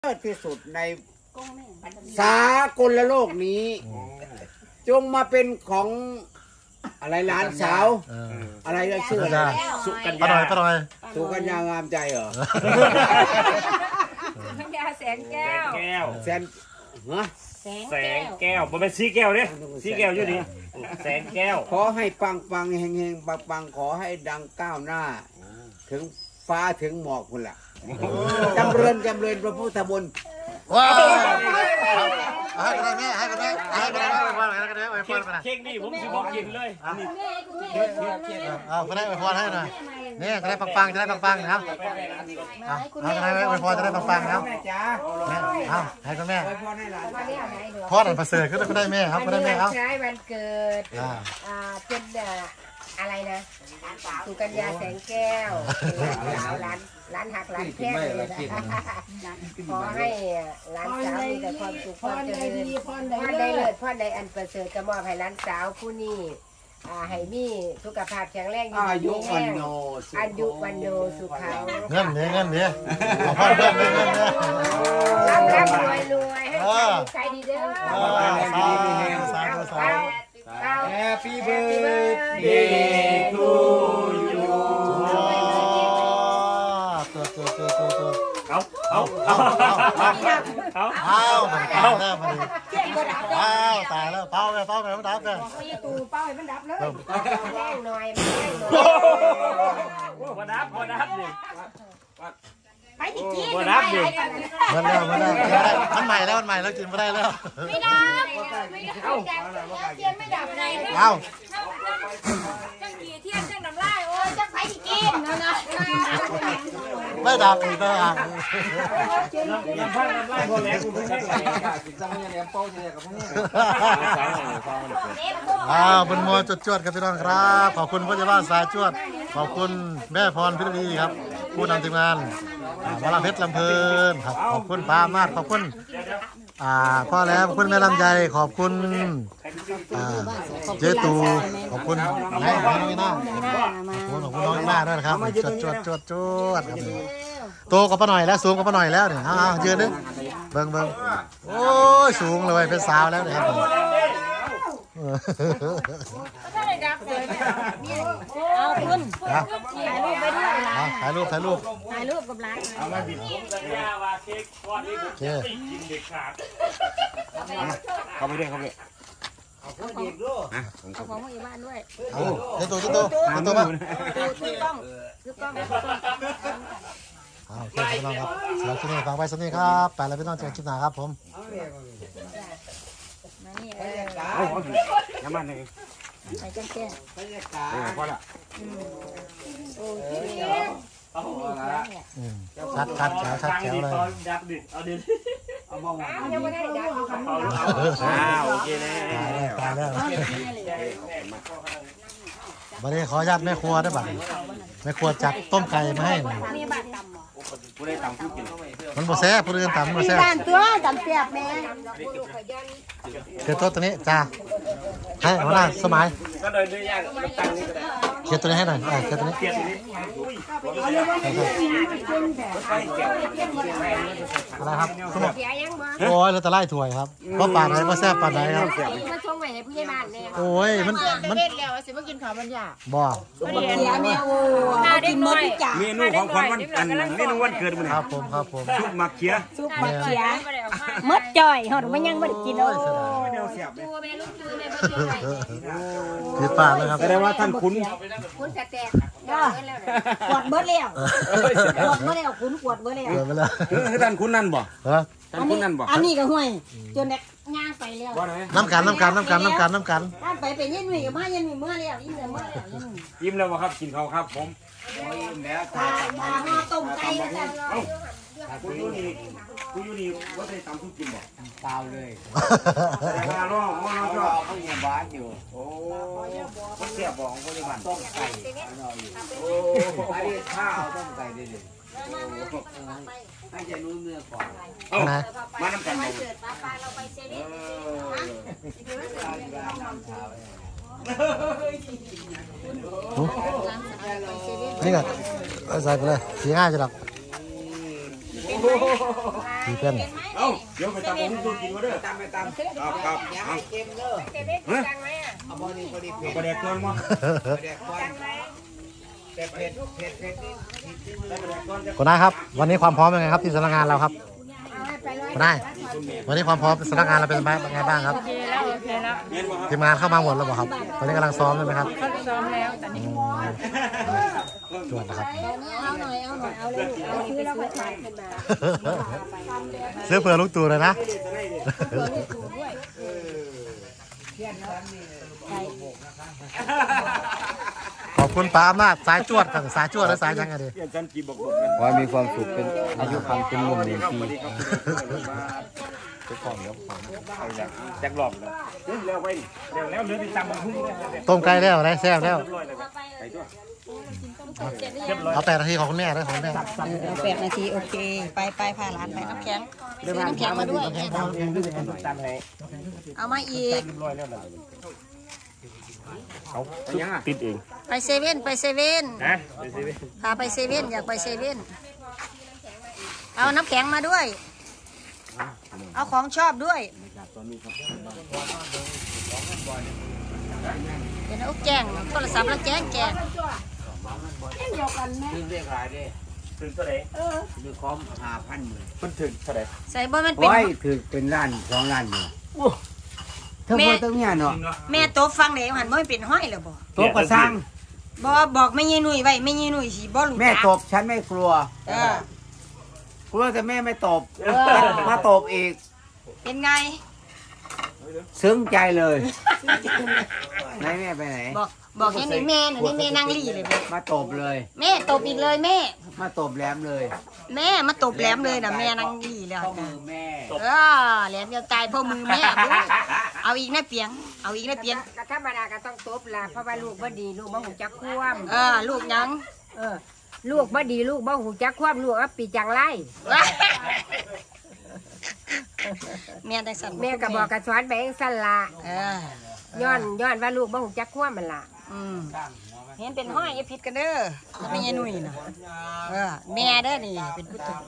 เลิศที่สุดในสากลโลกนี้จงมาเป็นของอะไรหลานสาวอะไรก็ชื่ออะไรสุกัญญาสุกัญญางามใจเหรอสุกัญญาแสงแก้วแสงแก้วมันเป็นสีแก้วเนี่ยสีแก้วอยู่นี่แสงแก้วขอให้ปังเฮงปังขอให้ดังก้าวหน้าถึงฟ้าถึงหมอกคุณล่ะจำเริญพระพุทธมนต์ว้าวให้กันได้เค้กนี่ผมสิบอกกินเลยก็ได้อวยพรให้หน่อยนี่จะได้ปังจะได้ปังนะครับเอาจะได้อวยพรจะได้ปังนะครับเอาให้คุณแม่พ่อหลานประเสริฐก็ได้แม่ครับก็ได้แม่ครับใช้วันเกิดเป็นอะไรนะสุกัญญาแสงแก้วร้านหักร้านแค่เลยขอให้ร้านสาวมีแต่ความสุขความเจริญพ่อได้เลิศพ่อได้อันประเสริฐจะมอบให้ร้านสาวผู้นี้ให้มีสุขภาพแข็งแรงอายุวันโนสุขังเงินเนี่ยพ่อเงินร่ำรวยให้ใช้ดีเด้อ Happy birthday to you ตายแล้วเป้าไปมันดับเลยตูเป้าให้มันดับเลยแรงหน่อยมาดับดิไปกินมาดับดิมันใหม่แล้วกินไม่ได้แล้วไม่ดับเทียนไม่ดับเลยจังกี่เทียนจังน้ำลายโอ้ยจังไปกินนะไม่ดับอีกแล้วน้ำลายพอแล้วกูไม่ได้บนมอจวดครับพี่น้องครับขอบคุณพ่อเจ้าบ้านสายจวดขอบคุณแม่พรพิรดีครับผู้นำทีมงานวราเพชรลำเพลินครับขอบคุณปามาดขอบคุณพ่อแล้วขอบคุณแม่ลำใจขอบคุณเจตูขอบคุณน้องหน้าขอบคุณน้องหน้าด้วยนะครับจวดครับโตกว่าป้าหน่อยแล้วสูงกว่าป้าหน่อยแล้วเนี่ยยืนดิเบิ่งโอ้ยสูงเลยเป็นสาวแล้วเนี่ยครับเอาคุณถ่ายรูปกับร้านเอามาดิว่าเค้กก้อนนี้ผมจะกินเด็กขาดเข้าไปด้วยเอาของอีบ้านด้วยเดี๋ยวตัวมาถือกล้องโอเคพี่น้องครับสำหรับคลิปนี้ฟังไปสักนิดครับไปแล้วพี่น้องเจอกันคลิปหน้าครับผมน้ำมันเลยไปจังแก่พอละชัดแจ๋วเลยดับดิเอาดิเอามองยังไม่ได้ดับโอเคแล้วตายแล้วบัดนี้ขออนุญาตแม่ครัวได้บัดแม่ครัวจัดต้มไก่มาให้มันบ่แซ่บผู้อื่นตำบ่แซ่บตัวตำแซ่บแม่เขียนตัวนี้จ้าให้หัวหน้าสมัยก็เดินด้วยยากตั้งนี้ก็ได้เขียนตัวนี้ให้หน่อยเขียนตัวนี้อะไรครับสมมติโอ้ยเราจะไล่ถวยครับเพราะป่าไหนก็แซ่บป่าไหนครับโอ้ยมันเล่นแล้วสิมากินข้าวมันยากบ่เสียแม่โอ้กินหมดทุกอย่างเมนูของขวัญเมนูวันเกิดมันครับผมซุปหมักเขียมดจ่อยหอดมันยังไม่ได้กินโอ้คือป่าเลยครับแสดงว่าท่านคุ้นจะแตกกวดเบิดแล้วคุ้นกวดเบิดแล้วท่านคุ้นนั่นบ่ท่านคุ้นนั่นบ่อันนี้ก็ห่วยจนเด็กย่างไปแล้วน้ำกันท่านไปเย็นหนุ่ยกับมาเย็นหนุ่ยเมื่อแล้วยิ้มแล้วครับกินเขาครับผมยิ้มแล้วห่อต้มไก่แล้วจ้ะกูอยู่นี่ว่าได้ตำทุกกินบ่เปล่าเลยมาล่อเขาอยู่บ้านอยู่โอ้เสียบ่ของบริบาลต้มไก่โอ้อันนี้ข้าวต้มไก่ดิให้ใจรู้เนื้อก่อนมาน้ำกันนี่ก็ใส่ไปเลยสีง่ายจังหรอกดีเพื่อนเอ้าเดี๋ยวไปตามผมดูกินมาเด้อตามไปตามครับอย่าให้เค็มเด้อเก็บไว้จังไหมอ่ะเอาพอดีเผ็ดประเด็กก่อนมั้งเผ็ดก่อนแต่เผ็ดนี่คุณนายครับวันนี้ความพร้อมเป็นไงครับที่สำนักงานเราครับคุณนายวันนี้ความพร้อมสำนักงานเราเป็นไงบ้างครับโอเคแล้วทีมงานเข้ามาหมดแล้วบอกครับตอนนี้กำลังซ้อมใช่ไหมครับเขาซ้อมแล้วตอนนี้จวดนะครับเอาหน่อยเอาเลยเอาซื้อแล้วก็ขายขึ้นมาซื้อเผื่อลูกตู่เลยนะขอบคุณป้าอำนาจสายจวดครับสายจวดหรือสายยังไงดีเพื่อนฉันกี่บอกขอให้มีความสุขเป็นอายุคันเป็นหนุ่ม1 ปีทุกคนเดี๋ยวฟังเอาอย่างแจ็คหลอกเลยเร็วไปเร็วแล้วเนื้อที่ตำมันพุ่งต้มไก่แล้วได้แซ่บแล้วไปด้วยเอา8 นาทีของคุณแม่ด้วยของแม่ 8 นาทีโอเคไปพาหลานไปน้ำแข็งซื้อน้ำแข็งมาด้วยเอามาอีกเขาติดเองไปเซเว่นนะไปสิพาไปเซเว่นอยากไปเซเว่นเอาน้ำแข็งมาด้วยเอาของชอบด้วยเป็นอุ๊กแจ้งโทรศัพท์แล้วแจ้งซื้อเรียกรายได้ถึงเท่าไหร่ซื้อคอม5,000หมื่นมันถึงเท่าไหร่ใส่บ่มันเป็นไว้ถือเป็นล้าน2 ล้านอยู่เท่าเท่าเนี้ยเนาะแม่โต๊ะฟังเดี๋ยวหันบ่มันเป็นห้อยแล้วบ่โต๊ะก็สร้างบอกไม่ยีหนุ่ยไว้ไม่ยีหนุ่ยสิบ่รู้แม่จักตบฉันไม่กลัว กลัวแต่แม่ไม่ตบมาตบอีกเป็นไงซึ้งใจเลยไหนแม่ไปไหนบอกให้นี่แม่นี่แม่นั่งรีเลยมาตบเลยแม่ตบอีกเลยแม่มาตบแหลมเลยแม่มาตบแหลมเลยนะแม่นั่งรีแล้วข้อมือแม่แหลมเดียวตายเพราะมือแม่เอาอีกนะเปียงเอาอีกนะเปียงก็ธรรมดาก็ต้องตบล่ะเพราะว่าลูกบ่ดีลูกบ่หูจักคว่ำลูกยังลูกบ่ดีลูกบ่หูจักคว่ำลูกอ่ะปีจังไรแม่ได้สั่นแม่ก็บอกกระสอนไปเองสั่นละ ย้อนว่าลูกบ่หูจักคว่ำมันล่ะเห็นเป็นห้อยอย่าผิดกันเด้อไม่ใช่หนุ่ยนะแม่เด้อนี่เป็นผู้ถูก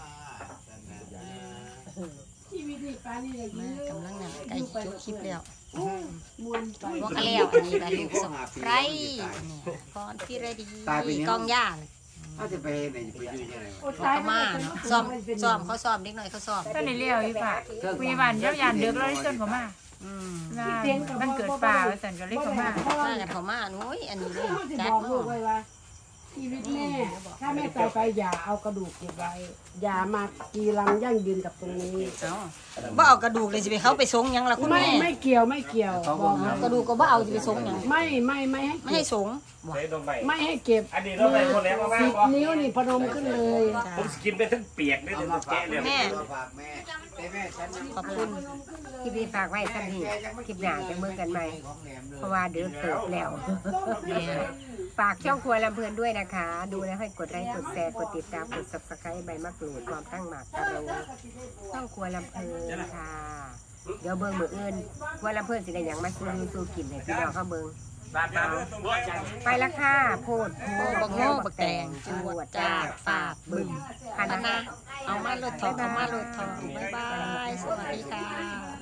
กำลังนั่นใกล้จบคลิปแล้วบอกกันแล้วอันนี้ก็ลูกสะใภ้พรพิรดีกองย่าเขาจะไปไหนจะไปอยู่ยังไงเขาก็มาเนาะซ้อมเขาซ้อมเด็กหน่อยเขาซ้อมตอนนี้เลี้ยวอยู่ป่ะคุยบ้านยานเดือดร้อนที่สุดของมามันเกิดป่าสันก็เล็กของมามากันเขามานุ้ยอันนี้เลยจัดบอกลูกไว้ว่าชีวิตแม่ถ้าแม่ตายไปอย่าเอากระดูกเก็บไว้อย่ามากีรังยั่งยืนกับตรงนี้บ่เอากระดูกเลยสิไปเขาไปสงยังล่ะคุณแม่ไม่เกี่ยวบอกกระดูกก็บ่เอาสิไปสงยังไม่ให้ไม่ให้สงใส่ลงไปไม่ให้เก็บอันนี้เราไปคนแล้วมา 10 นิ้วนี่พนมขึ้นเลยผมกินไปทั้งเปียกเลยทั้งแกะเลยแม่ฝากแม่แต่แม่ฉันขอบคุณคลิปนี้ฝากไว้สักทีคลิปหน้าจะเบิ่งกันใหม่เพราะว่าเดือดเติบแล้วฝากช่องครัวลำเพลินด้วยนะคะ ดูแล้วให้กดไลค์กดแชร์กดติดตามกด Subscribe ใบมะกรูดความตั้งหมากกระโดช่องครัวลำเพลินค่ะเดี๋ยวเบิ่งมื้ออื่นครัวลำเพลินสิได้หยังมาสู้กินให้พี่น้องเขาเบิ่งไปละค่ะโพดโพบักโง่บักแตงจวดจ้าฝาดบึ้มคันนะนะเอามาลดทองเอามาลดทองบ๊ายบายสวัสดีค่ะ